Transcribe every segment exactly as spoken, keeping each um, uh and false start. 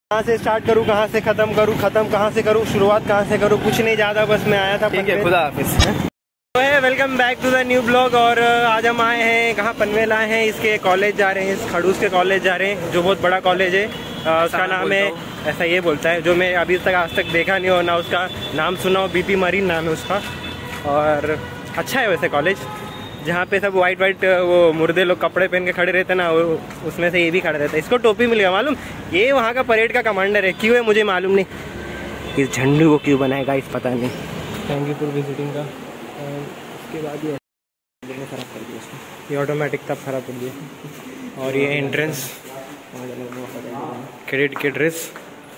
कहाँ से स्टार्ट करूँ, कहाँ से खत्म करूँ, खत्म कहाँ से करूँ, शुरुआत कहाँ से करूँ, कुछ नहीं ज़्यादा, बस मैं आया था। ठीक है, खुदा हाफिज़। तो है welcome back to the new blog. और आज हम आए हैं कहाँ, पनवेल आए हैं, इसके कॉलेज जा रहे हैं, इस खड़ूस के कॉलेज जा रहे हैं, जो बहुत बड़ा कॉलेज है। आ, उसका नाम है, ऐसा ये बोलता है, जो मैं अभी तक आज तक देखा नहीं हो ना उसका नाम सुना हो, बीपी मरीन नाम है उसका। और अच्छा है वैसे कॉलेज, जहाँ पे सब वाइट वाइट वो मुर्दे लोग कपड़े पहन के खड़े रहते हैं ना, वो उसमें से ये भी खड़े रहता है। इसको टोपी मिल गया मालूम, ये वहाँ का परेड का कमांडर है। क्यों है मुझे मालूम नहीं, इस झंडू को क्यों बनाएगा इस पता नहीं। थैंक यू फॉर विजिटिंग का। उसके बाद ये खराब कर दिया उसने, ये ऑटोमेटिक तब खराब कर दिया। और ये एंट्रेंस, क्रेडिट के ड्रेस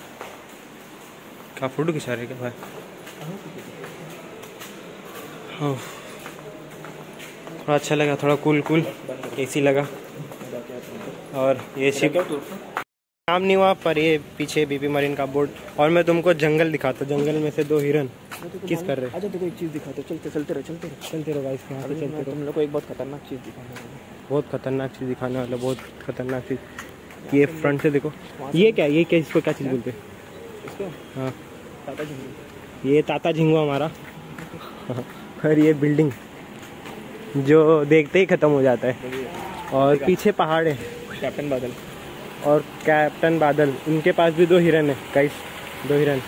का फोटो खिंचा रहे क्या भाई? हाँ थोड़ा अच्छा लगा, थोड़ा कूल कूल एसी लगा। और ये शिप काम नहीं हुआ, पर ये पीछे बीपी मरीन का बोर्ड। और मैं तुमको जंगल दिखाता, जंगल में से दो हिरन किस कर रहे हैं। अच्छा देखो एक चीज़ दिखाते, चलते चलते रहो चलते रहो चलते रहो गाइस, यहाँ पे चलते रहो। तुम लोग को एक बहुत खतरनाक चीज़ दिखाने वाला, बहुत खतरनाक चीज़ दिखाने वाला, बहुत खतरनाक चीज़। ये फ्रंट से देखो, ये क्या, ये क्या, इसको क्या चीज़ बोलते हैं इसको? हाँ ताता झिंगुआ, ये ताता झिंगुआ हमारा। और ये बिल्डिंग जो देखते ही ख़त्म हो जाता है। और पीछे पहाड़ है, कैप्टन बादल और कैप्टन बादल, उनके पास भी दो हिरन है गाइस, दो हिरन।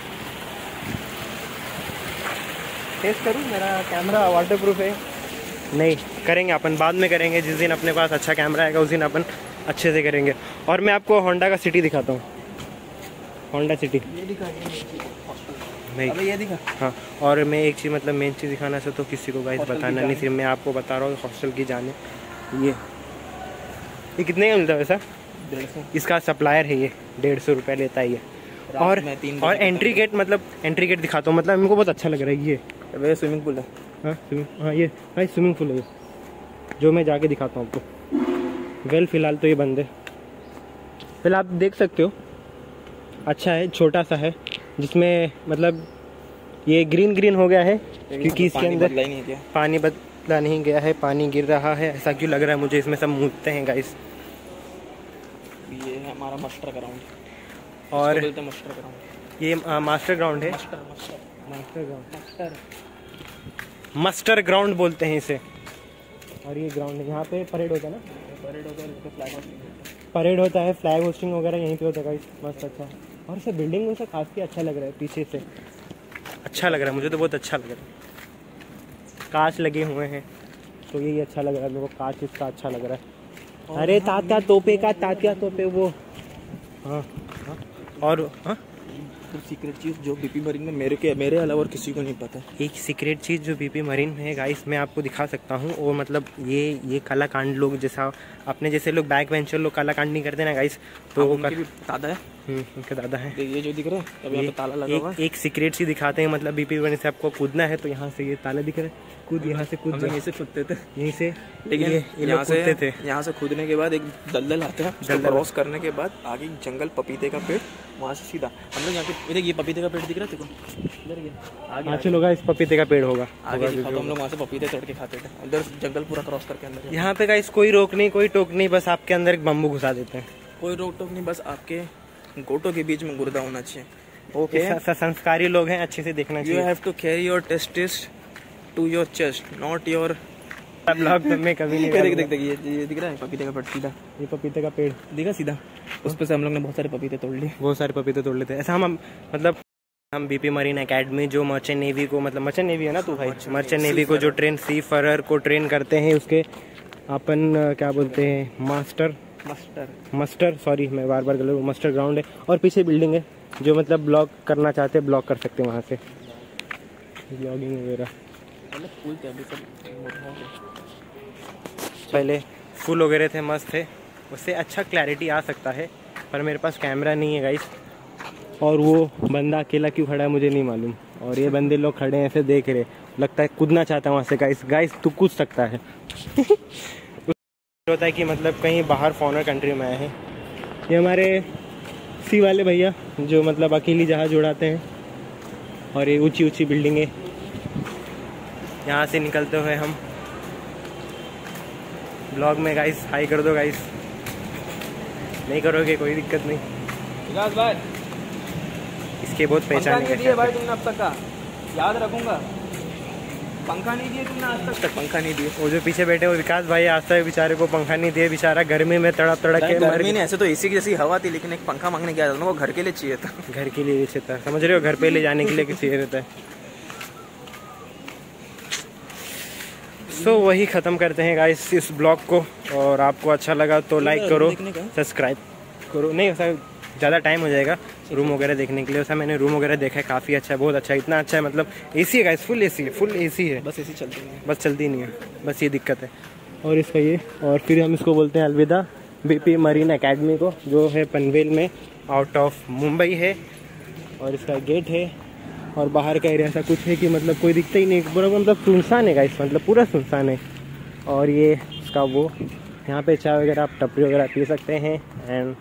टेस्ट करूँ, मेरा कैमरा वाटरप्रूफ है? नहीं करेंगे अपन, बाद में करेंगे, जिस दिन अपने पास अच्छा कैमरा आएगा उस दिन अपन अच्छे से करेंगे। और मैं आपको होंडा का सिटी दिखाता हूँ, होंडा सिटी। ये दिखा नहीं अबे ये दिखा। हाँ, और मैं एक चीज़ मतलब मेन चीज़ दिखाना से तो किसी को गाइस बताना नहीं, सिर्फ मैं आपको बता रहा हूँ हॉस्टल की जाने। ये ये कितने का मिलता है वैसा? डेढ़ सौ। इसका इसका सप्लायर है, ये डेढ़ सौ रुपये लेता है ये। और और एंट्री गेट, मतलब एंट्री गेट दिखाता हूँ, मतलब मेरे को बहुत अच्छा लग रहा है ये। वे स्विमिंग पूल है। हाँ स्विमिंग, हाँ ये भाई स्विमिंग पूल है ये, जो मैं जाके दिखाता हूँ आपको। वेल फिलहाल तो ये बंद है, फिलहाल आप देख सकते हो। अच्छा है, छोटा सा है, जिसमें मतलब ये ग्रीन ग्रीन हो गया है क्योंकि इसके अंदर पानी बदला नहीं गया है, पानी गिर रहा है। ऐसा क्यों लग रहा है मुझे, इसमें सब मूतते हैं गाइस। ये है हमारा मास्टर ग्राउंड, और मास्टर ग्राउंड, ये आ, मास्टर ग्राउंड है, master master master ground, master master ground बोलते हैं इसे। और ये ग्राउंड है, यहाँ पे परेड होता है ना, परेड होता है, फ्लैग होस्टिंग परेड होता है, फ्लैग होस्टिंग वगैरह यहीं पे होता है गाइस। मस्त अच्छा, और इसे बिल्डिंग उनसे काफ़ी अच्छा लग रहा है, पीछे से अच्छा लग रहा है मुझे तो, बहुत अच्छा लग रहा है। कांच लगे हुए हैं तो यही अच्छा लग रहा है मेरे को, कांच इसका अच्छा लग रहा है। अरे तात्या तोपे का, तात्या तोपे वो। हाँ हाँ, और हाँ सीक्रेट चीज़ जो बीपी मरीन में मेरे के मेरे अलावा और किसी को नहीं पता। एक सीक्रेट चीज़ जो बीपी मरीन में है गाइस, मैं आपको दिखा सकता हूँ। वो मतलब ये ये काला कांड लोग, जैसा अपने जैसे लोग बैक बेंचर लोग काला कांड नहीं करते ना गाइस, तो वो कर... दादा है, उनके दादा है। ये जो दिख रहा है, अब यहाँ पे ताला लगा हुआ है। एक सीक्रेट सी दिखाते हैं, मतलब बीपी मरीन से आपको कूदना है तो यहाँ से ये ताला दिख रहा है, कूद यहाँ से कूद, यहीं से कूदते थे यहीं से, लेकिन यहाँ से थे यहाँ से कूदने के बाद एक दलदल आते हैं, दलदल क्रॉस करने के बाद आगे जंगल, पपीते का पेड़, वहाँ से सीधा हम लोग यहाँ पे। ये पपीते का पेड़ दिख रहा है देखो, इधर ये आगे चलो गाइस, पपीते का पेड़ होगा आगे दिखा, तो हम लोग वहाँ से पपीते तोड़ के खाते थे, उधर जंगल पूरा क्रॉस करके अंदर। यहाँ पे गाइस कोई रोक नहीं, कोई टोक नहीं, बस आपके अंदर एक बम्बू घुसा देते हैं। कोई रोक टोक नहीं, बस आपके गोटों के बीच में गुर्दा होना चाहिए। ओके, संस्कारी लोग हैं, अच्छे से देखना चाहिए। You have to carry your testis to your chest, not your blog में कभी नहीं। देख देख देख ये ये दिख रहा है पपीते का पेड़, सीधा ये पपीते का पेड़ दिखा सीधा, उस पर से हम लोग ने बहुत सारे पपीते तोड़ लिए, बहुत सारे पपीते तोड़ लेते हैं। ऐसा हम मतलब हम बीपी मरीन एकेडमी, जो मर्चेंट नेवी को, मतलब मर्चेंट नेवी है ना तू भाई, मर्चेंट नेवी को जो ट्रेन सी फरर को ट्रेन करते हैं, उसके अपन क्या बोलते हैं, मास्टर मास्टर मास्टर सॉरी मैं बार बार गलत, मास्टर ग्राउंड है। और पीछे बिल्डिंग है, जो मतलब ब्लॉग करना चाहते हैं ब्लॉग कर सकते हैं वहाँ से, ब्लॉगिंग वगैरह। पहले फूल वगैरह थे, मस्त थे, उससे अच्छा क्लैरिटी आ सकता है, पर मेरे पास कैमरा नहीं है गाइस। और वो बंदा अकेला क्यों खड़ा है मुझे नहीं मालूम, और ये बंदे लोग खड़े हैं ऐसे देख रहे, लगता है कूदना चाहता है वहाँ से। गाइस गाइस तू कूद सकता है। होता है कि मतलब कहीं बाहर फॉरेन कंट्री में आए हैं। ये हमारे सी वाले भैया जो मतलब अकेली जहाज उड़ाते हैं, और ये ऊंची ऊंची बिल्डिंगें। यहाँ से निकलते हुए हम ब्लॉग में, गाइस हाई कर दो गाइस, नहीं करोगे कोई दिक्कत नहीं। विकास भाई इसके बहुत पहचान है भाई तुमने अब तक का, याद रखूंगा। पंखा नहीं दिए तुमने आज तक, पंखा नहीं दिए। वो जो पीछे बैठे वो विकास भाई आज तक बेचारे को पंखा नहीं दिए, बेचारा गर्मी में तड़प तड़प के मर गया। ऐसे तो एसी की जैसी हवा थी, लेकिन एक पंखा मांगने गया था, वो घर के लिए चाहिए था। घर के लिए चाहिए था, समझ रहे हो, घर पे ले जाने के लिए चाहिए रहता है। सो so, वही ख़त्म करते हैं गाइस इस ब्लॉग को, और आपको अच्छा लगा तो लाइक करो, सब्सक्राइब करो। नहीं वैसा ज़्यादा टाइम हो जाएगा रूम वगैरह देखने के लिए। वैसा मैंने रूम वगैरह देखा है, काफ़ी अच्छा है, बहुत अच्छा है, इतना अच्छा है, मतलब एसी है गाइस, फुल एसी है, फुल एसी है, बस एसी चलती नहीं है, बस चलती नहीं है, बस ये दिक्कत है। और इसका ये, और फिर हम इसको बोलते हैं अलविदा बीपी मरीन एकेडमी को, जो है पनवेल में आउट ऑफ मुंबई है। और इसका गेट है, और बाहर का एरिया ऐसा कुछ है कि मतलब कोई दिखता ही नहीं, पूरा मतलब सुनसान है गाइस, मतलब पूरा सुनसान है। और ये इसका वो, यहाँ पे चाय वगैरह आप टपरी वगैरह पी सकते हैं। एंड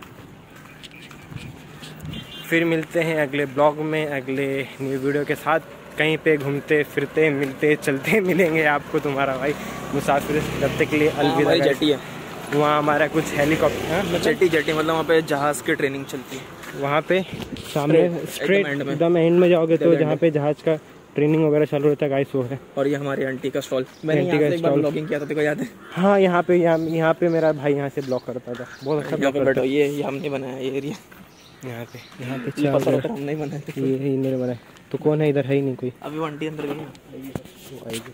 फिर मिलते हैं अगले ब्लॉग में, अगले न्यू वीडियो के साथ। कहीं पे घूमते फिरते मिलते चलते मिलेंगे आपको, तुम्हारा भाई मुसाफिर। तब तक के लिए अलविदा। जेटी है वहाँ हमारा कुछ हेलीकॉप्टर, जेटी जेटी मतलब वहाँ पे जहाज़ की ट्रेनिंग चलती है। वहाँ पे सामने स्ट्रेट एकदम एंड में जाओगे तो जहाँ पे जहाज़ का ट्रेनिंग वगैरह चालू रहता है गाइस, वो है। और ये हमारी आंटी का स्टॉल, मैंने यहाँ से एक बार ब्लॉगिंग किया था, तेरे को याद है? हाँ, यहाँ पे यहाँ यहाँ पे मेरा भाई यहाँ से ब्लॉग करता था, बहुत अच्छा ब्लॉग करता है। ये ये हमने बनाया ये एरिया, यहाँ पे यहाँ पे पता हमने बनाया, ये ही मेरे बनाया। तो कौन है इधर, है ही नहीं कोई। अभी वो आंटी अंदर गई है।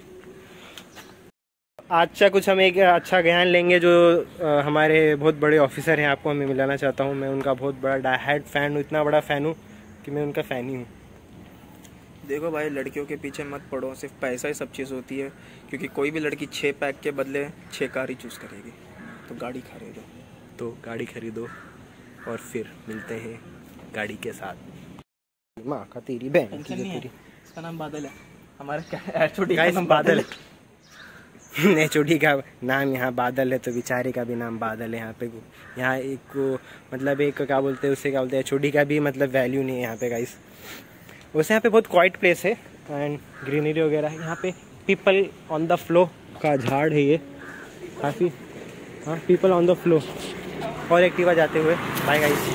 अच्छा, कुछ हम एक अच्छा ज्ञान लेंगे जो आ, हमारे बहुत बड़े ऑफिसर हैं, आपको हमें मिलाना चाहता हूँ। मैं उनका बहुत बड़ा डाई हार्ड फ़ैन हूँ, इतना बड़ा फ़ैन हूँ कि मैं उनका फ़ैन ही हूँ। देखो भाई, लड़कियों के पीछे मत पड़ो, सिर्फ पैसा ही सब चीज़ होती है। क्योंकि कोई भी लड़की छः पैक के बदले छः कार ही चूज़ करेगी। तो गाड़ी खरीदो, तो गाड़ी खरीदो, और फिर मिलते हैं गाड़ी के साथ। माँ का तेरी बहन की तेरी। इसका नाम बादल है, हमारा एचओडी का नाम बादल है। एचओडी का नाम यहाँ बादल है, तो बेचारे का भी नाम बादल है। यहाँ पे यहाँ एक को मतलब एक क्या बोलते हैं उसे, क्या बोलते हैं, एचओडी का भी मतलब वैल्यू नहीं है यहाँ पे गाइस। वैसे यहाँ पे बहुत क्वाइट प्लेस है एंड ग्रीनरी वगैरह है। यहाँ पे पीपल ऑन द फ्लो का झाड़ है ये काफ़ी। हाँ, पीपल ऑन द फ्लो। और एक्टिवा जाते हुए, बाय गाइस।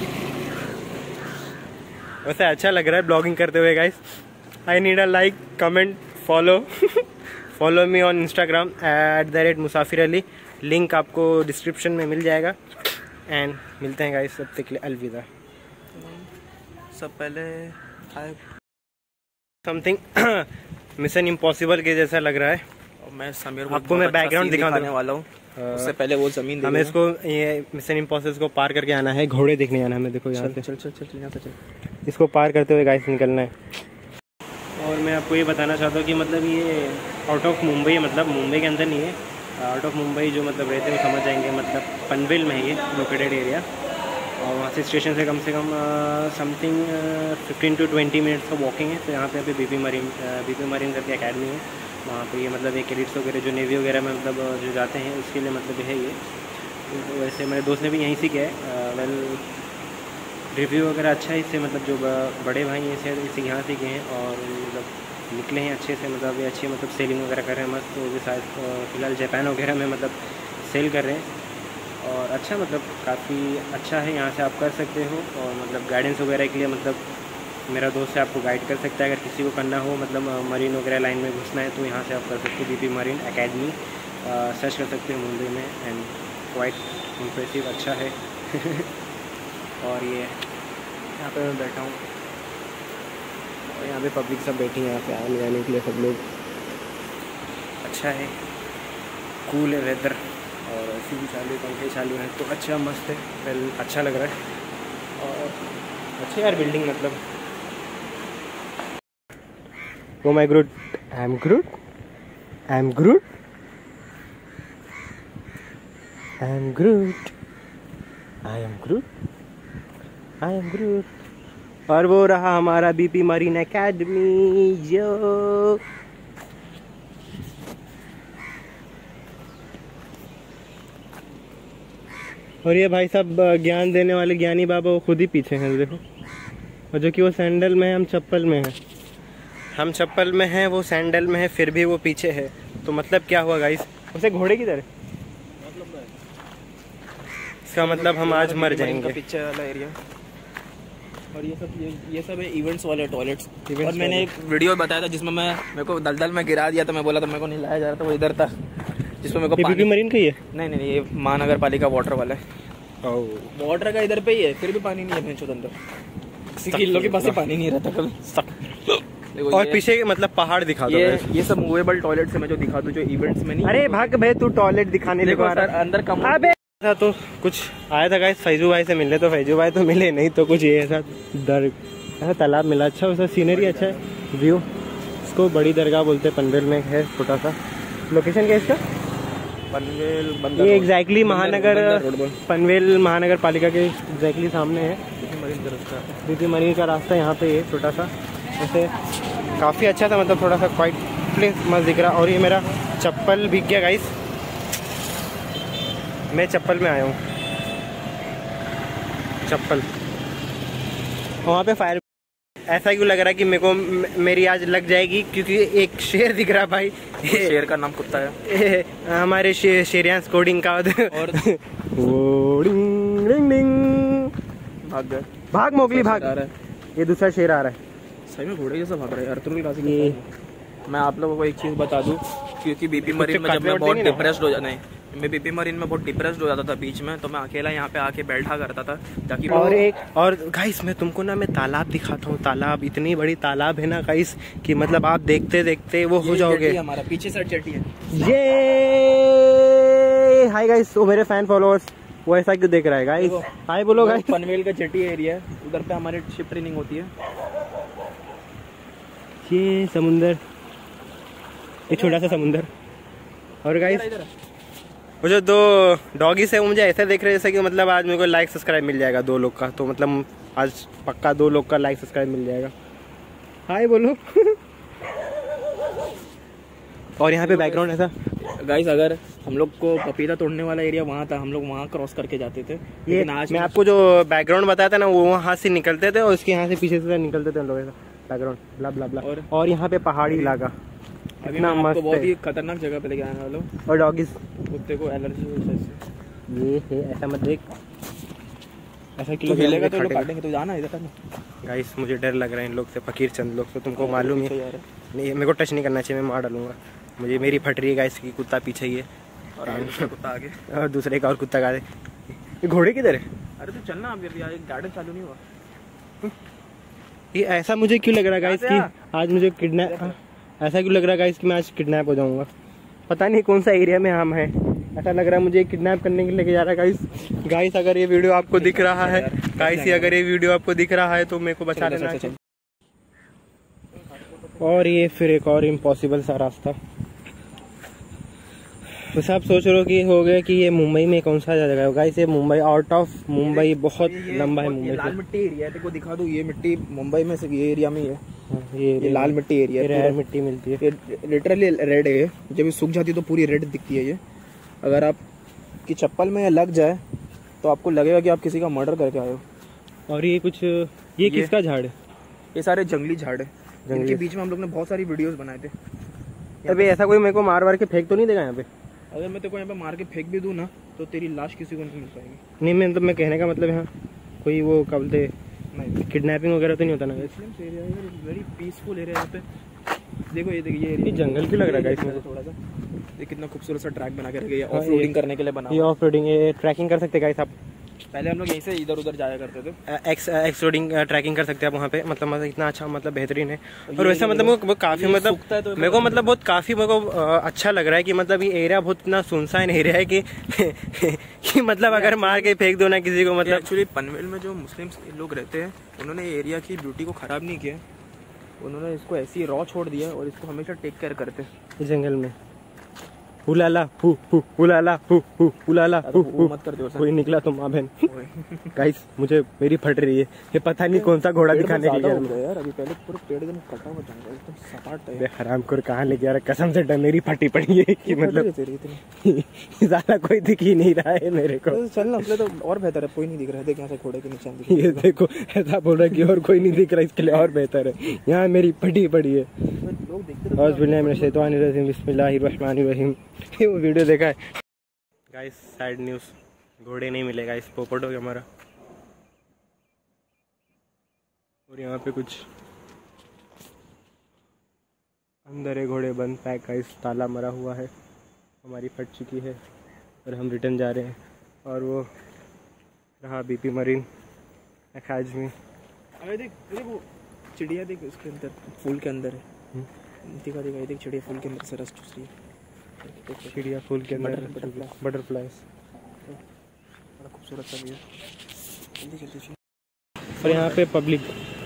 वैसे अच्छा लग रहा है ब्लॉगिंग करते हुए guys. I need a like, comment, follow follow me on Instagram at the rate Musafir Ali. Link आपको डिस्क्रिप्शन में मिल जाएगा। एंड मिलते हैं गाइस, तब तक के लिए अलविदा। सब पहले समथिंग मिशन इम्पॉसिबल के जैसा लग रहा है। और मैं समीर आपको मैं बैकग्राउंड दिखाने वाला हूँ। उससे पहले वो जमीन हमें इसको ये मिशन इम्पॉसिबल को पार करके आना है, घोड़े देखने आना है हमें। देखो यहाँ से, चल चल चल यहाँ से चल, इसको पार करते हुए गाइस निकलना है। और मैं आपको ये बताना चाहता हूँ कि मतलब ये आउट ऑफ मुंबई है, मतलब मुंबई के अंदर नहीं है, आउट ऑफ मुंबई जो मतलब रहते हैं वो समझ जाएंगे। मतलब पनवेल में है ये लोकेटेड एरिया, और वहाँ से स्टेशन से कम से कम something fifteen to twenty minutes का वॉकिंग है। तो यहाँ पे अभी बीपी मरीन बीपी मरीन करके अकेडमी है, वहाँ पे ये मतलब एक कैडेट्स वगैरह जो नेवी वगैरह में मतलब जो जाते हैं उसके लिए मतलब है ये। तो वैसे मेरे दोस्त ने भी यहीं से किया है। वेल रिव्यू वगैरह अच्छा है इससे, मतलब जो बड़े भाई हैं इसे इसे यहाँ से गए हैं और मतलब निकले हैं अच्छे से, मतलब ये अच्छी मतलब सेलिंग वगैरह कर रहे हैं मस्त। तो भी शायद फ़िलहाल जापान वगैरह में मतलब सेल कर रहे हैं, और अच्छा मतलब काफ़ी अच्छा है, यहाँ से आप कर सकते हो। और मतलब गाइडेंस वगैरह के लिए मतलब मेरा दोस्त है, आपको गाइड कर सकता है। अगर किसी को करना हो मतलब मरीन वगैरह लाइन में घुसना है, तो यहाँ से आप कर सकते हो। बीपी मरीन एकेडमी सर्च कर सकते हो मुंबई में, एंड क्वाइट इम्प्रेसिव, अच्छा है। और ये यहाँ पे मैं बैठा हूँ, और यहाँ पे पब्लिक सब बैठी है यहाँ पे आने जाने के लिए सब लोग। अच्छा है, कूल है वेदर, और ऐसी भी चालू है, पंखे चालू हैं, तो अच्छा मस्त है। वेल अच्छा लग रहा है, और अच्छी यार बिल्डिंग मतलब। Oh my Groot, I am Groot, I am Groot, I am Groot, I am Groot, I am Groot. और वो रहा हमारा बीपी मरीन एकेडमी जो और ये भाई साहब ज्ञान देने वाले ज्ञानी बाबा वो खुद ही पीछे हैं देखो। और जो कि वो सैंडल में है, हम चप्पल में हैं, हम चप्पल में हैं, वो सैंडल में है, फिर भी वो पीछे है। तो मतलब क्या हुआ गाइस? उसे घोड़े की तरह, इसका मतलब हम आज मर जाएंगे। पीछे वाला एरिया और ये सब ये ये सब है इवेंट्स वाले टॉयलेट्स। और मैंने एक वीडियो बताया था जिसमें मैं मेरे को दलदल में गिरा दिया था, मैं बोला था मेरे को नहीं लाया जा रहा था, वो इधर था जिसमें मेरे को पानी मरीन का ही है। नहीं नहीं ये महानगर पालिका वाटर वाला है। वाटर का इधर पे ही है, फिर भी पानी नहीं है भैंसों अंदर, किसी किलो के पास ही पानी नहीं रहता कभी। और पीछे मतलब पहाड़ दिखा दो। ये ये सब मूवेबल टॉयलेट से मैं जो दिखा दूं जो इवेंट्स में नहीं। अरे भाग भाई तू टॉयलेट दिखाने देखो अंदर कम था तो कुछ आया था गाइस फैजू भाई से मिलने, तो फैजू भाई तो मिले नहीं, तो कुछ ये ऐसा दर ऐसा तालाब मिला। अच्छा उसका सीनरी अच्छा है, व्यू। इसको बड़ी दरगाह बोलते हैं, पनवेल में है छोटा सा। लोकेशन क्या है इसका? पनवेल ये एग्जैक्टली महानगर पनवेल महानगर पालिका के एग्जैक्टली सामने है। दीदी मरीन का रास्ता यहाँ पे है छोटा सा। वैसे काफ़ी अच्छा था, मतलब थोड़ा सा क्वाइट प्लेस मस्त दिख रहा। और ये मेरा चप्पल भीग गया गाइस, मैं चप्पल में आया हूँ, चप्पल। वहाँ पे फायर ऐसा क्यों लग रहा है कि मेरे को मेरी आज लग जाएगी, क्योंकि एक शेर दिख रहा भाई। शेर का नाम कुत्ता है हमारे शे, शेरियांस कोडिंग का। और वो डिंग डिंग डिंग भाग गए, भाग मोगली भाग। ये दूसरा शेर आ रहा है, सही में घोड़े जैसा भाग रहा है यार। ये मैं आप लोगों को एक चीज बता दूं, क्योंकि बीपी मरीन में जब मैं बहुत डिप्रेस्ड हो जाता नहीं मैं बीपी मरीन में बहुत डिप्रेस्ड हो जाता था बीच में, तो मैं अकेला यहाँ पे आके बैठा करता था ताकि। और एक और गाइस मैं तुमको ना मैं तालाब दिखाता हूँ। तालाब इतनी बड़ी तालाब है ना गाइस कि मतलब आप देखते देखते वो हो जाओगे। हमारा पीछे साइड जेटी है ये। हाय गाइस, वो मेरे फैन फॉलोअर्स वो ऐसा क्यों देख रहा है गाइस? हाय बोलो गाइस। पनवेल का जेटी एरिया है, उधर पे हमारी शिप ट्रेनिंग होती है। ये समुंदर, एक छोटा सा समुंदर। और गाइस वो जो दो डॉगीज है वो मुझे ऐसे देख रहे हैं जैसे कि मतलब आज मेरे को लाइक सब्सक्राइब मिल जाएगा दो लोग का, तो मतलब आज पक्का दो लोग का लाइक सब्सक्राइब मिल जाएगा। हाय बोलो। और यहाँ पे बैकग्राउंड ऐसा गाइस, अगर हम लोग को पपीता तोड़ने वाला एरिया वहाँ था, हम लोग वहाँ क्रॉस करके जाते थे। ये आज मैं आपको जो बैकग्राउंड बताया था ना, वो वहाँ से निकलते थे और इसके यहाँ से पीछे से निकलते थे हम लोग, ऐसा बैकग्राउंड ब्ला ब्ला ब्ला। और, और यहाँ पे पहाड़ी इलाका कितना मस्त, बहुत ही खतरनाक जगह पे लेके आने वालों। और डॉगीज कुत्ते को एलर्जी हो, ये है ऐसा मत देख, ऐसा किलो हिलेगा तो लोग काटेंगे, तो जाना इधर ना। गाइस मुझे डर लग रहा है इन लोग से, फकीर चंद लोग से, तुमको मालूम ही है। नहीं मेरे को टच नहीं करना चाहिए, मैं मार डालूंगा। मुझे मेरी फट रही है गाइस की, कुत्ता पीछे ही है और कुत्ता आगे और दूसरे का और कुत्ता का। ये घोड़े किधर है? अरे तो चलना अब यार, गार्डन चालू नहीं हुआ। ये ऐसा मुझे क्यों लग रहा है गाइस कि आज मुझे किडनैप, ऐसा क्यों लग रहा है गाइस कि मैं आज किडनैप हो जाऊंगा। पता नहीं कौन सा एरिया में हम हैं, ऐसा लग रहा है मुझे किडनैप करने के लिए लेके जा रहा है गाइस। गाइस अगर ये वीडियो आपको दिख रहा है, गाइस अगर ये वीडियो आपको दिख रहा है तो मेरे को बचा लेना। और ये फिर एक और इम्पॉसिबल सा रास्ता। बस आप सोच रहे हो कि हो गया कि ये मुंबई में कौन सा जगह है गाइस? ये मुंबई आउट ऑफ मुंबई बहुत लंबा है मुंबई से। लाल मिट्टी एरिया है, दिखा दूं ये मिट्टी मुंबई में से ये एरिया में ही है। ये, ये लाल मिट्टी एरिया है, रेड मिट्टी मिलती है, लिटरली रेड है। जब ये सूख जाती है तो पूरी रेड दिखती है ये। अगर आप की चप्पल में लग जाए तो आपको लगेगा कि आप किसी का मर्डर करके आए हो। और ये कुछ ये किसका झाड़ है? ये सारे जंगली झाड़ है, जिनके बीच में हम लोग ने बहुत सारी वीडियोस बनाए थे। अबे ऐसा कोई मेरे को मार मार के फेंक तो नहीं देगा यहाँ पे? अगर मैं तेरे को यहाँ पे मार के फेंक भी दूं ना तो तेरी लाश किसी को नहीं मिल पाएगी। नहीं मैं मतलब मैं कहने का मतलब यहाँ कोई वो क्या बोलते नहीं किडनैपिंग वगैरह तो नहीं होता ना? वेरी पीसफुल एरिया यहाँ पे। देखो ये देखिए, ये जंगल की लग रहा है गाइस मुझे थोड़ा सा। ये कितना खूबसूरत सा ट्रैक बना के रखे हैं, ऑफ रोडिंग करने के लिए बना। ये ऑफ रोडिंग, ये ट्रैकिंग कर सकते गाइस आप। पहले हम लोग यहीं से इधर उधर जाया करते थे। एक्स एक्स रोडिंग ट्रैकिंग कर सकते हैं आप वहाँ पे, मतलब मतलब इतना अच्छा, मतलब बेहतरीन है। और वैसा मतलब वो काफी मतलब मेरे को मतलब बहुत काफी मेरे को अच्छा लग रहा है कि मतलब ये एरिया बहुत इतना सुनसान एरिया है कि कि मतलब अगर मार के फेंक दो ना किसी को। मतलब एक्चुअली पनवेल में जो मुस्लिम लोग रहते हैं उन्होंने एरिया की ब्यूटी को खराब नहीं किया, उन्होंने इसको ऐसे ही रॉ छोड़ दिया और इसको हमेशा टेक केयर करते हैं। जंगल में हुलाला हु हु हुलाला हु हु हुलाला हु हु मत कर दो, कोई निकला तो माँ बहन। गाइस मुझे मेरी फट रही है, ये पता नहीं कौन सा घोड़ा दिखाने के लिए यार। अभी पहले पूरा पेड़ एकदम कटा हुआ जंगल एकदम सपाट है। हरामखोर कहाँ लेके आ रहा, कसम से डर मेरी फटी पड़ी है कि मतलब ज्यादा कोई दिख ही नहीं रहा है मेरे को। चलना अपने तो और बेहतर है, कोई नहीं दिख रहा है। देख यहाँ से घोड़े के निशान, ये देखो ऐसा बोल रहा है कि और कोई नहीं दिख रहा, इसके लिए और बेहतर है। यहाँ मेरी फटी पड़ी है। बिस्मिल्लाहिर्रहमानिर्रहीम। वो वीडियो देखा है गाइस? सैड न्यूज़, घोड़े नहीं मिलेगा इस पोपट हो गया हमारा। और यहाँ पे कुछ अंदर है घोड़े बंद पैक का, इस ताला मरा हुआ है, हमारी फट चुकी है और हम रिटर्न जा रहे हैं। और वो रहा बीपी मरीन अकादमी। अरे देख देख वो चिड़िया देख, उसके अंदर फूल के अंदर है। दिखा दिखा देख चिड़िया फूल के अंदर से रस चूस रही है। चिड़िया फूल के अंदर बटरफ्लाइज, बड़ा खूबसूरत सा व्यू। जल्दी जल्दी। और यहाँ पे पब्लिक,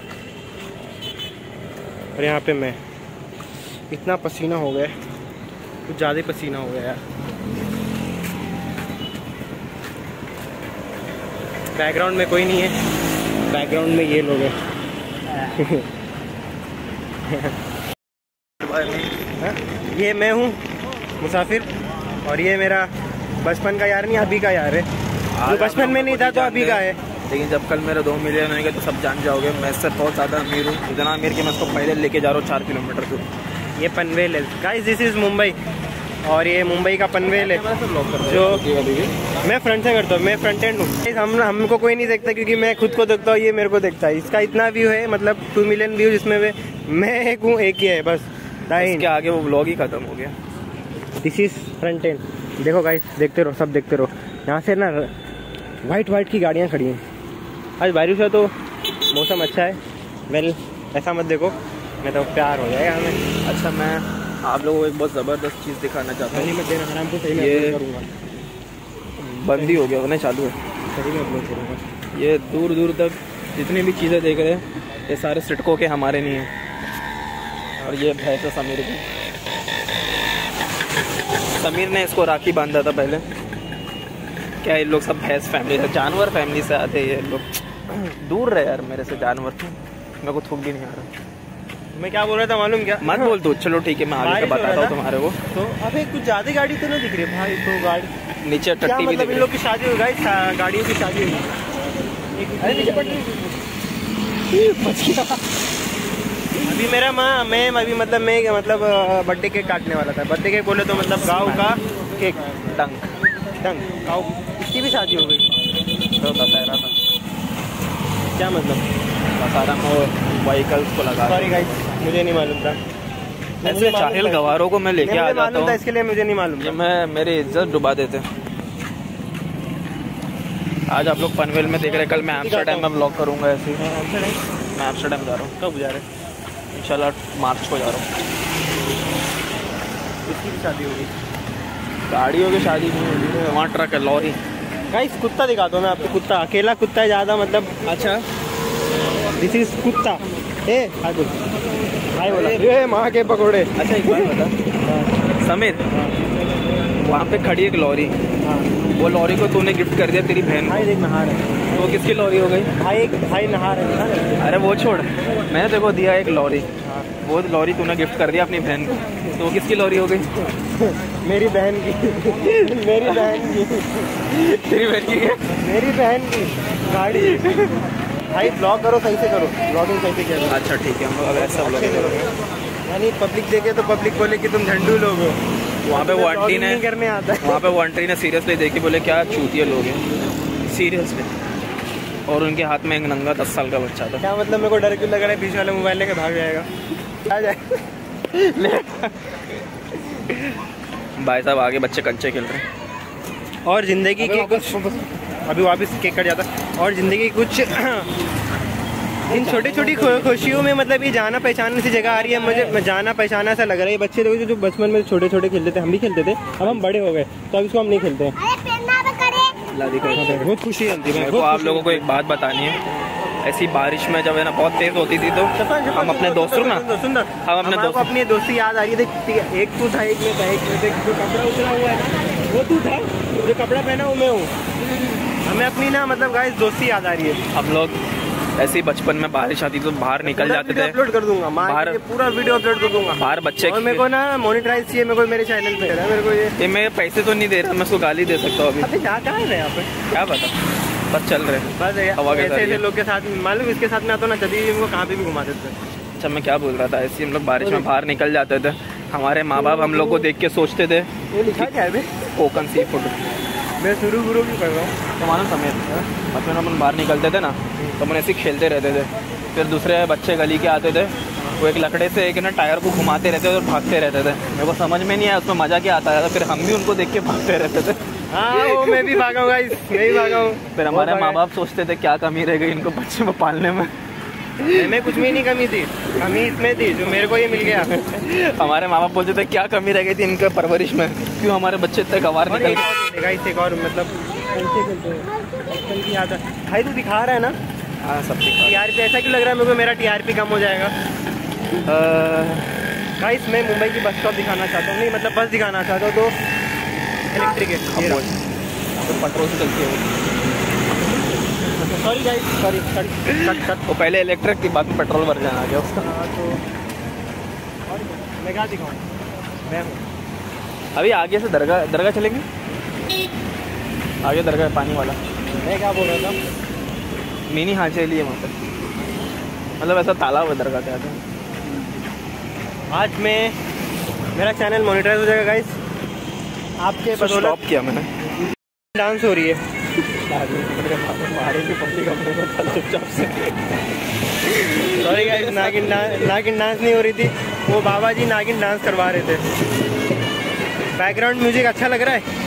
और यहाँ पे मैं, इतना पसीना हो गया, कुछ ज़्यादा पसीना हो गया यार। बैकग्राउंड में कोई नहीं है, बैकग्राउंड में ये लोग हैं। ये मैं हूँ मुसाफिर, और ये मेरा बचपन का यार नहीं अभी का यार है, जो बचपन में नहीं था तो अभी का है। लेकिन जब कल मेरे दो मिलियन होंगे तो सब जान जाओगे मैं इससे बहुत ज़्यादा अमीर हूँ, इतना अमीर कि मैं इसको पहले लेके जा रहा हूँ चार किलोमीटर दूर। ये पनवेल है गाइस, दिस इज़ मुंबई, और ये मुंबई का पनवेल है जो मैं फ्रंट से करता हूँ, मैं फ्रंट एंड हूँ। हम हमको कोई नहीं देखता क्योंकि मैं खुद को देखता हूँ, ये मेरे को देखता है। इसका इतना व्यू है, मतलब टू मिलियन व्यू, जिसमें मैं एक हूँ, एक ही है बस। इसके आगे वो व्लॉग ही खत्म हो गया। This is front end. देखो गाइस, देखते रहो, सब देखते रहो। यहाँ से ना वाइट वाइट की गाड़ियाँ खड़ी हैं। आज बारिश है तो मौसम अच्छा है। वेल ऐसा मत देखो, मैं तो प्यार हो जाएगा हमें। अच्छा, मैं आप लोगों को एक बहुत ज़बरदस्त चीज़ दिखाना चाहता हूँ। ये बंदी हो गया, नहीं चालू है। सही में अपलोड करूँगा। ये दूर दूर तक जितनी भी चीज़ें देख रहे हैं ये सारे सिटकों के हमारे नहीं हैं। और ये भैंस है समीर की। समीर ने इसको राखी बांधा था पहले। क्या ये लोग सब भैंस फैमिली से, जानवर फैमिली से आते हैं ये लोग। दूर रहे यार मेरे से जानवर, मेरे को थूक भी नहीं आ रहा। मैं क्या बोल रहा था मालूम क्या? मत बोल तू, चलो ठीक है मैं आगे का बताता हूँ तुम्हारे को। तो अबे कुछ ज़्यादा गाड़ी तो नहीं दिख रही भाई, तो गाड़ी नीचे टट्टी भी मतलब इन लोग की शादी हो गई, गाड़ियों की शादी हुई। अरे नीचे पड़ रही। अभी मेरा माँ मैं अभी मतलब मैं मतलब बर्थडे केक काटने वाला था। बर्थडे केक बोले तो मतलब गाँव का केक, डंग डंग गाँव। इसकी भी शादी हो गई तो दशहरा था। क्या मतलब? दशहरा में व्हीकल्स को लगा। सॉरी गाइस, मुझे नहीं मालूम था। ऐसे जाहिल गवारों को मैं लेके आ जाता हूँ, इसके लिए मुझे नहीं मालूम था। मैं मेरी इज्जत डुबा देते। आज आप लोग पनवेल में देख रहे, कल मैं एम्स्टर्डम में ब्लॉग करूँगा ऐसे। मैं एम्स्टर्डम जा रहा हूँ। कब जा रहे? इंशाल्लाह मार्च को जा रहा हूँ। इसकी भी शादी होगी। गाड़ियों की शादी नहीं होगी, वहाँ ट्रक है, लॉरी। गाइस कुत्ता दिखा दो मैं आपको। कुत्ता अकेला कुत्ता है ज़्यादा मतलब। अच्छा, दिस इज कुत्ता। ए हाय बोल, हाय बोला। ये माँ के पकौड़े। अच्छा एक बात बता समीर, वहाँ पे खड़ी एक लॉरी, वो लॉरी को तूने गिफ्ट कर दिया तेरी बहन को। भाई देख नहा रहा है। तो किसकी लॉरी हो गई? भाई एक भाई नहा रहा है। अरे वो छोड़, मैंने तेरे को दिया एक लॉरी, वो लॉरी तूने गिफ्ट कर दिया अपनी बहन को, तो वो किसकी लॉरी हो गई? मेरी बहन की। मेरी बहन की। तेरी बहन की? मेरी बहन की गाड़ी। भाई ब्लॉग करो, सही से करो, ब्लॉगिंग सही से करो। अच्छा ठीक है, हम लोग अगर ऐसा ब्लॉग करोगे, यानी पब्लिक देखे तो पब्लिक बोले कि तुम झंडू लोग हो। वहाँ पे वो आंटी ने करने आता है। वहाँ पे वो आंटी ने सीरियसली देखी, बोले क्या चूतिया लोग हैं सीरियसली। और उनके हाथ में एक नंगा दस साल का बच्चा था। क्या मतलब? मेरे को डर क्यों लग रहा है बीच वाले मोबाइल लेके भाग जाएगा। आ जाए। भाई साहब आगे बच्चे कंचे खेल रहे हैं। और जिंदगी की कुछ अभी वापस केक कट जाता। और जिंदगी कुछ इन छोटी छोटी खुशियों में मतलब ये जाना पहचानने सी जगह आ रही है। मुझे जाना पहचाना सा लग रहा है। बच्चे लोग जो बचपन में छोटे छोटे खेलते थे, हम भी खेलते थे, अब हम बड़े हो गए तो अब इसको हम नहीं खेलते हैं। बहुत खुशी होती है। तो आप लोगों को एक बात बतानी है, ऐसी बारिश में जब है ना बहुत तेज होती थी तो हम अपने दोस्तों ना सुंदर हम अपने दोस्तों अपनी दोस्ती याद आ रही है। देख एक तू था, एक में था, एक में देख जो कपड़ा उतरा हुआ है वो तू था, जो कपड़ा पहना हूँ मैं हूँ। हमें अपनी ना मतलब गाइस दोस्ती याद आ रही है। हम लोग ऐसे ही बचपन में बारिश आती तो बाहर निकल जाते थे। अपलोड कर दूंगा बाहर, पूरा वीडियो अपलोड कर दूंगा। बाहर बच्चे और मेरे को ना मोनेटाइज चाहिए, मेरे को मेरे चैनल पे है मेरे को ये ये मैं पैसे तो नहीं दे रहा, मैं उसको गाली दे सकता हूँ अभी। अभी जा कहाँ है यहाँ पे? क्या पता, बस चल रहे बस ऐसे ऐसे लोग के साथ मालूम, इसके साथ में आता ना तभी इनको कहाँ पे भी घुमा देते हैं। अच्छा मैं क्या बोल रहा था, ऐसे हम लोग बारिश में बाहर निकल जाते थे। हमारे माँ बाप हम लोग को देख के सोचते थे ये लिखा क्या है? Konkan seafood. मैं शुरू गुरु भी कर रहा हूँ तुम्हारा समय बचपन में अपन बाहर निकलते थे ना तो अपन ऐसे खेलते रहते थे। फिर दूसरे बच्चे गली के आते थे, वो एक लकड़े से एक ना टायर को घुमाते रहते थे और भागते रहते थे। मेरे को समझ में नहीं आया उसमें मज़ा क्या आता था, फिर हम भी उनको देख के भागते रहते थे। हाँ वो मैं भी भागा हूँ गाइस, मैं भी भागा हूँ। फिर हमारे माँ बाप सोचते थे क्या कमी रह गई इनको बच्चे को पालने में। मैं कुछ भी नहीं कमी थी, कमी इसमें थी जो मेरे को ये मिल गया। हमारे माँ बाप बोलते थे क्या कमी रह गई थी इनके परवरिश में, क्यों हमारे बच्चे इतने गंवार निकल गए। गाइस एक और मतलब भाई तू दिखा रहा है ना? हाँ सब दिखा। टी आर पी ऐसा क्यों लग रहा है मेरे को मेरा टी आर पी कम हो जाएगा? गाइस मैं मुंबई की बस स्टॉप दिखाना चाहता हूँ, नहीं मतलब बस दिखाना चाहता हूँ, तो इलेक्ट्रिक है, तो पेट्रोल से चलती है। Sorry guys, sorry sorry cut cut. वो पहले इलेक्ट्रिक थी, बाद में पेट्रोल वर्जन आ गया उसका। हाँ तो और मैं क्या दिखाऊँ? मैं हूँ अभी आगे से दरगाह दरगाह चलेंगे, आगे दरगाह पानी वाला। मैं क्या बोल रहा था? मिनी हाँ चलिए वहाँ पर, मतलब ऐसा तालाब है दरगाह के आगे। आज मैं मेरा चैनल मोनेटाइज हो जाएगा गाइस आपके बदौलत। स्टॉप किया मैंने। डांस हो रही है सॉरी गाइस, नागिन डांस नागिन डांस नहीं हो रही थी, वो बाबा जी नागिन डांस करवा रहे थे। बैकग्राउंड म्यूजिक अच्छा लग रहा है,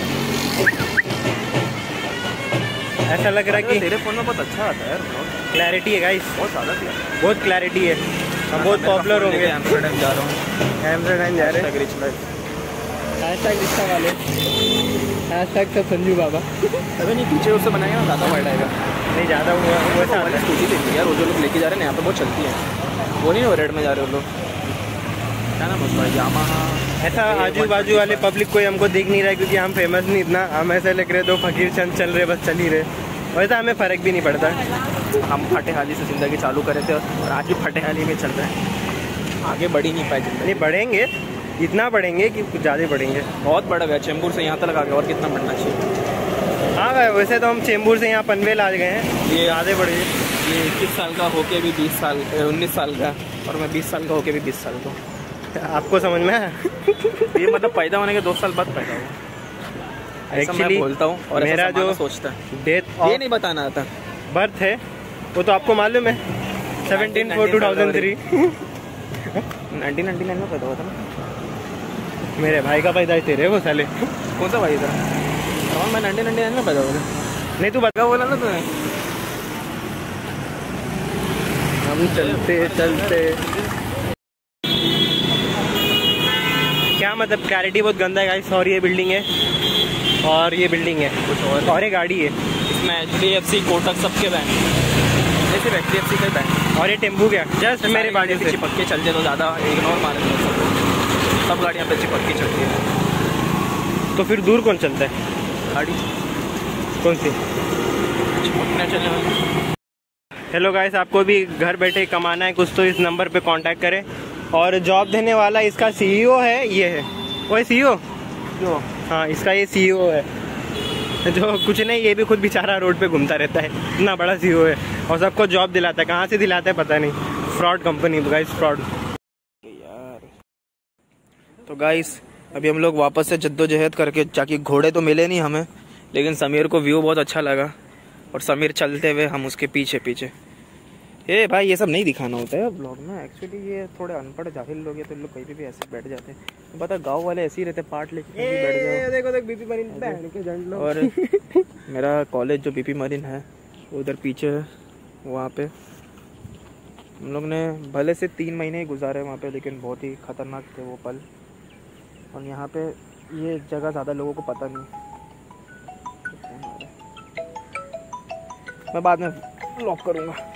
ऐसा लग रहा है कि तेरे फोन में बहुत अच्छा आता है यार, क्लैरिटी है गाइस, बहुत ज़्यादा बहुत क्लैरिटी है। हम बहुत पॉपुलर होंगे। एम्स्टर्डम जा रहा हूँ, एम्स्टर्डम जा रहे हैं। हैशटैग रिक्शा वाले, हैशटैग सब संजू बाबा। अबे नहीं पीछे उससे बनाएगा ना ज़्यादा वाइड आएगा। नहीं ज़्यादा हुआ वैसा वाली स्कूटी देखी यार, वो जो लोग लेके जा रहे हैं यहाँ पे बहुत चलती है, वो नहीं वो रेड में जा रहे हो लोग, क्या नाम उसका, यामाहा। ऐसा आजू बाजू वाले पब्लिक कोई हमको देख नहीं रहा है क्योंकि हम फेमस नहीं इतना, हम ऐसे लग रहे तो फकीर चंद चल रहे बस चल ही रहे, वैसा हमें फ़र्क भी नहीं पड़ता। हम फटेहाली से ज़िंदगी चालू करे थे और आज भी फटेहाली में चल रहे हैं, आगे बढ़ ही नहीं पाए जिंदगी। नहीं बढ़ेंगे, इतना बढ़ेंगे कि कुछ ज़्यादा बढ़ेंगे। बहुत बढ़ गया, चेंबूर से यहाँ तक आ गया, और कितना बढ़ना चाहिए। हाँ भाई वैसे तो हम चेंबूर से यहाँ पनवेल आ गए हैं, ये आधे बढ़ गए। ये इक्कीस साल का होके भी बीस साल उन्नीस साल का, और मैं बीस साल का होके भी बीस साल का। आपको समझ में आया? ये मतलब पैदा होने के दो साल बाद पैदा हुआ, ऐसा मैं बोलता हूँ। और मेरा जो सोचता है डेथ ये नहीं बताना था, बर्थ है वो तो आपको मालूम है, seventeen four two thousand three nineteen ninety nine में पैदा हुआ था ना। मेरे भाई का पैदा थे रे वो साले। कौन सा भाई था? मैं नाइनटीन नाइनटी नाइन में पैदा हुआ था। नहीं तू बता बोला ना तूने। हम चलते चलते क्या मतलब क्लैरिटी बहुत गंदा है गाइस। और ये बिल्डिंग है और ये बिल्डिंग है कुछ और, और ये गाड़ी है। इसमें H D F C Kotak सबके बैंक, सिर्फ एच डी एफ सी का बैंक। और ये टेम्पू क्या जस्ट मेरे बाजू से चिपक के चलते तो ज़्यादा इग्नोर मारे सब सब गाड़ियाँ पे चिपक के चलती है। तो फिर दूर कौन चलता है गाड़ी? कौन सी चिपकने चलने वाली। हेलो गाइस, आपको भी घर बैठे कमाना है कुछ तो इस नंबर पे कांटेक्ट करें। और जॉब देने वाला इसका सीईओ है, ये है वो सीईओ जो, हाँ इसका ये सीईओ है जो कुछ नहीं, ये भी खुद बेचारा रोड पे घूमता रहता है, इतना बड़ा सीईओ है और सबको जॉब दिलाता है। कहाँ से दिलाता है पता नहीं, फ्रॉड कंपनी गाइस, फ्रॉड यार। तो गाइस अभी हम लोग वापस से जद्दोजहद करके, जाके घोड़े तो मिले नहीं हमें, लेकिन समीर को व्यू बहुत अच्छा लगा और समीर चलते हुए हम उसके पीछे पीछे। ये भाई ये सब नहीं दिखाना होता है ब्लॉग में, एक्चुअली ये थोड़े अनपढ़ जाहिल लोग हैं तो लोग कहीं पे भी ऐसे बैठ जाते हैं। पता गांव वाले ऐसे ही रहते, पार्ट लेके कहीं बैठ जाओ। देखो देख बीपी मरीन बहन के जंड लो। और मेरा कॉलेज जो बीपी मरीन है उधर पीछे है, वहाँ पे हम लोग ने भले से तीन महीने ही गुजारे वहाँ पे, लेकिन बहुत ही ख़तरनाक थे वो पल। और यहाँ पे ये जगह ज़्यादा लोगों को पता नहीं, मैं बाद में ब्लॉग करूँगा।